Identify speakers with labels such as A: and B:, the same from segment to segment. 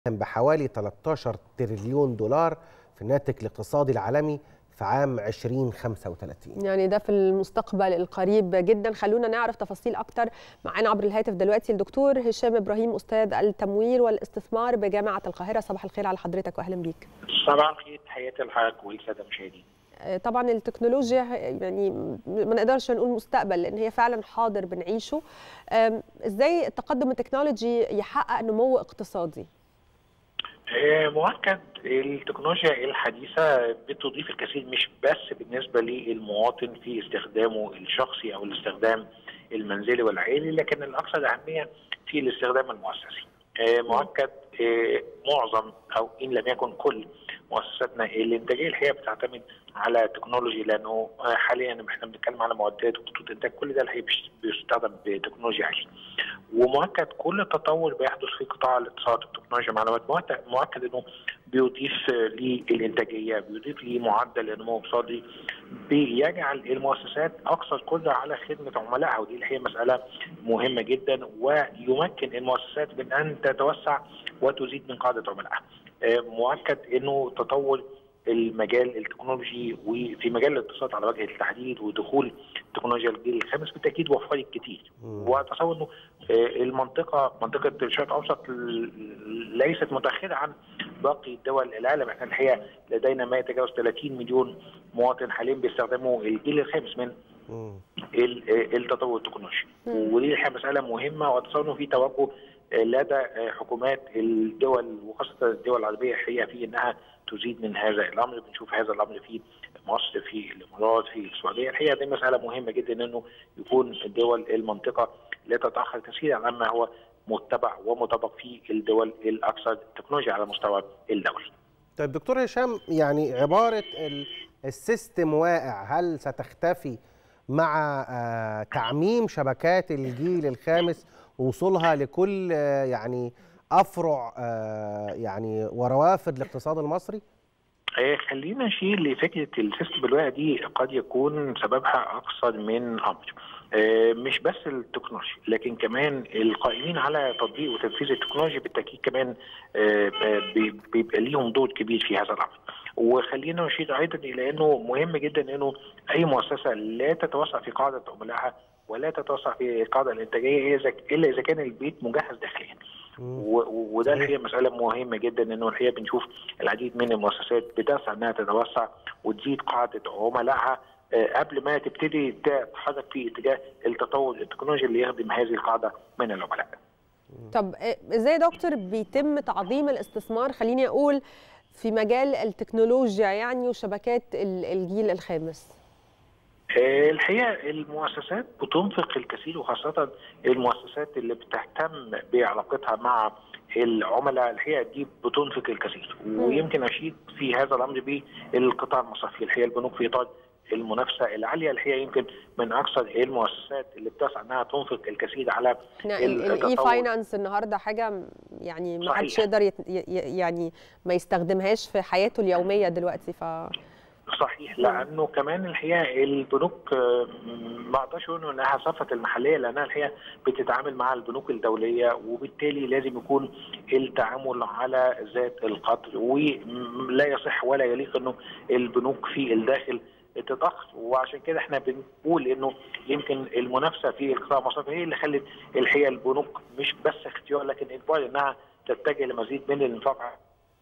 A: بحوالي 13 تريليون دولار في الناتج الاقتصادي العالمي في عام 2035.
B: يعني ده في المستقبل القريب جدا. خلونا نعرف تفاصيل أكتر. معانا عبر الهاتف دلوقتي الدكتور هشام إبراهيم، أستاذ التمويل والاستثمار بجامعة القاهرة. صباح الخير على حضرتك وأهلا بيك.
C: صباح الخير، تحياتي لحضرتك والسادة المشاهدين.
B: طبعا التكنولوجيا يعني ما نقدرش نقول مستقبل لأن هي فعلا حاضر بنعيشه. إزاي التقدم التكنولوجي يحقق نمو اقتصادي؟
C: مؤكد التكنولوجيا الحديثة بتضيف الكثير، مش بس بالنسبة للمواطن في استخدامه الشخصي أو الاستخدام المنزلي والعائلي، لكن الأكثر أهمية في الاستخدام المؤسسي. مؤكد معظم أو إن لم يكن كل مؤسساتنا الإنتاجية الحقيقة بتعتمد على التكنولوجيا، لأنه حاليا احنا بنتكلم على معدات وخطوط إنتاج، كل ده الحقيقة بيستخدم بتكنولوجيا عالية. ومؤكد كل تطور بيحدث في قطاع الاتصالات والتكنولوجيا المعلومات مؤكد انه بيضيف للانتاجيه، بيضيف لمعدل النمو الاقتصادي، بيجعل المؤسسات اكثر قدره على خدمه عملائها، ودي اللي هي مساله مهمه جدا، ويمكن المؤسسات من ان تتوسع وتزيد من قاعده عملائها. مؤكد انه تطور المجال التكنولوجي وفي مجال الاتصالات على وجه التحديد ودخول تكنولوجيا الجيل الخامس بالتاكيد وفرت كتير. واتصور انه منطقه الشرق الاوسط ليست متاخره عن باقي دول العالم. احنا الحقيقه لدينا ما يتجاوز 30 مليون مواطن حاليا بيستخدموا الجيل الخامس من التطور التكنولوجي، ودي الحقيقه مساله مهمه، واتصور انه في توجه لدى حكومات الدول وخاصه الدول العربيه الحقيقه في انها تزيد من هذا الامر. بنشوف هذا الامر في مصر، في الامارات، في السعوديه. الحقيقه دي مساله مهمه جدا انه يكون دول المنطقه لا تتاخر كثيرا عما هو متبع ومطبق في الدول الاكثر تكنولوجيا على مستوى الدولي.
A: طيب دكتور هشام، يعني عباره السيستم واقع هل ستختفي مع تعميم شبكات الجيل الخامس ووصولها لكل يعني افرع يعني وروافد الاقتصاد المصري؟
C: خلينا نشير لفكره السيستم الواقع دي، قد يكون سببها اكثر من امر. مش بس التكنولوجيا، لكن كمان القائمين على تطبيق وتنفيذ التكنولوجيا بالتاكيد كمان بيبقى ليهم دور كبير في هذا الامر. وخلينا نشير ايضا الى انه مهم جدا انه اي مؤسسه لا تتوسع في قاعده عملائها ولا تتوسع في القاعده الانتاجيه الا اذا كان البيت مجهز داخليا. وده الحقيقه مساله مهمه جدا، انه الحقيقه بنشوف العديد من المؤسسات بتسعى انها تتوسع وتزيد قاعده عملائها قبل ما تبتدي تتحرك في اتجاه التطور التكنولوجي اللي يخدم هذه القاعده من العملاء.
B: طب ازاي يا دكتور بيتم تعظيم الاستثمار، خليني اقول في مجال التكنولوجيا يعني وشبكات الجيل الخامس؟
C: الحقيقه المؤسسات بتنفق الكثير، وخاصه المؤسسات اللي بتهتم بعلاقتها مع العملاء الحقيقه دي بتنفق الكثير. ويمكن اشيد في هذا الامر بالقطاع المصرفي. الحقيقه البنوك في اطار المنافسه العاليه الحقيقه يمكن من اكثر المؤسسات اللي بتسعى انها تنفق الكثير على
B: الاي فاينانس النهارده حاجه يعني ما حدش يقدر يعني ما يستخدمهاش في حياته اليوميه دلوقتي.
C: صحيح، لانه كمان الحقيقه البنوك ما اقدرش اقول انها صفت المحليه، لانها الحقيقه بتتعامل مع البنوك الدوليه، وبالتالي لازم يكون التعامل على ذات القدر، ولا يصح ولا يليق انه البنوك في الداخل تتاخر. وعشان كده احنا بنقول انه يمكن المنافسه في القطاع المصرفي هي اللي خلت الحقيقه البنوك مش بس اختيار لكن اجبار انها تتجه لمزيد من الانفاق.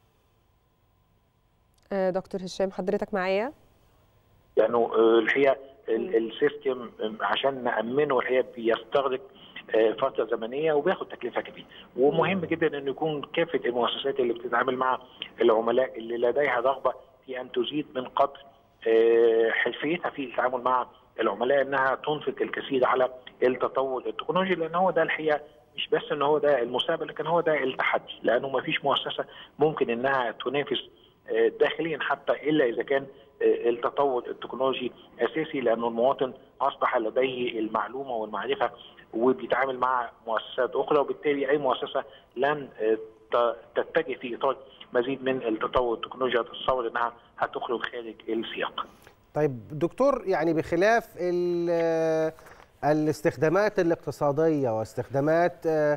B: دكتور هشام حضرتك معايا؟
C: لانه الحقيقه السيستم عشان نامنه الحقيقه بيستغرق فتره زمنيه وبياخد تكلفه كبيره، ومهم جدا انه يكون كافه المؤسسات اللي بتتعامل مع العملاء اللي لديها رغبه في ان تزيد من قدر حرفيتها في التعامل مع العملاء انها تنفق الكثير على التطور التكنولوجي، لان هو ده الحقيقه مش بس ان هو ده المستقبل، لكن هو ده التحدي، لانه ما فيش مؤسسه ممكن انها تنافس داخليا حتى الا اذا كان التطور التكنولوجي اساسي، لانه المواطن اصبح لديه المعلومه والمعرفه وبيتعامل مع مؤسسات اخرى، وبالتالي اي مؤسسه لن تتجه في اطار مزيد من التطور التكنولوجيا تتصور انها هتخرج خارج السياق.
A: طيب دكتور، يعني بخلاف الاستخدامات الاقتصاديه واستخدامات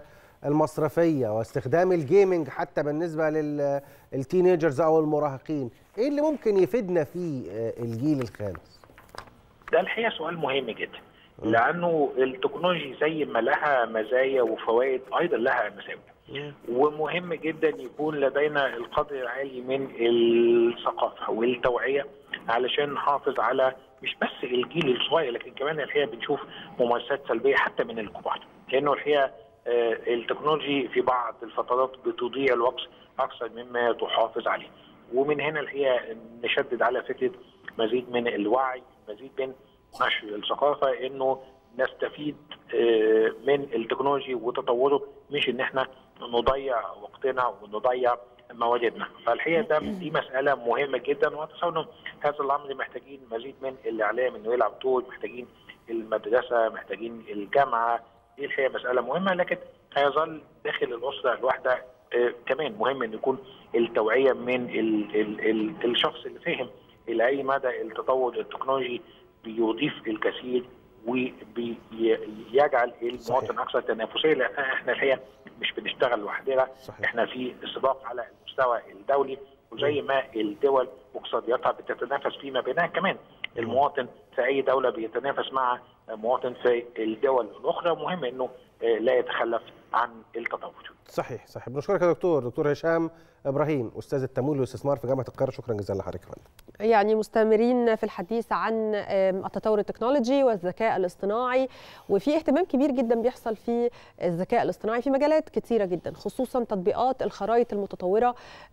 A: المصرفيه واستخدام الجيمنج حتى بالنسبه للتينيجرز او المراهقين، ايه اللي ممكن يفيدنا فيه الجيل الخامس؟
C: ده الحقيقه سؤال مهم جدا، لانه التكنولوجي زي ما لها مزايا وفوائد ايضا لها مساوئ، ومهم جدا يكون لدينا القدر العالي من الثقافه والتوعيه علشان نحافظ على مش بس الجيل الصغير، لكن كمان الحقيقه بنشوف ممارسات سلبيه حتى من الكبار، لانه الحقيقه التكنولوجي في بعض الفترات بتضيع الوقت اكثر مما تحافظ عليه. ومن هنا الحقيقه نشدد على فكره مزيد من الوعي، مزيد من نشر الثقافه، انه نستفيد من التكنولوجي وتطوره، مش ان احنا نضيع وقتنا ونضيع مواردنا. فالحقيقه دي مساله مهمه جدا، واتصور هذا الامر محتاجين مزيد من الاعلام انه يلعب دور، محتاجين المدرسه، محتاجين الجامعه. دي الحقيقه مساله مهمه، لكن هيظل داخل الاسره الواحده كمان مهم ان يكون التوعيه من الشخص اللي فهم الى اي مدى التطور التكنولوجي بيضيف الكثير وبيجعل المواطن اكثر تنافسيه، لان احنا الحقيقه مش بنشتغل لوحدنا، احنا في سباق على المستوى الدولي، وزي ما الدول واقتصادياتها بتتنافس فيما بينها، كمان المواطن في اي دوله بيتنافس مع مواطن في الدول الاخرى، مهم انه لا يتخلف عن التطور.
A: صحيح. بنشكرك يا دكتور هشام ابراهيم، استاذ التمويل والاستثمار في جامعه القاهره، شكرا جزيلا لحضرتك يا فندم.
B: يعني مستمرين في الحديث عن التطور التكنولوجي والذكاء الاصطناعي، وفي اهتمام كبير جدا بيحصل في الذكاء الاصطناعي في مجالات كثيره جدا، خصوصا تطبيقات الخرائط المتطوره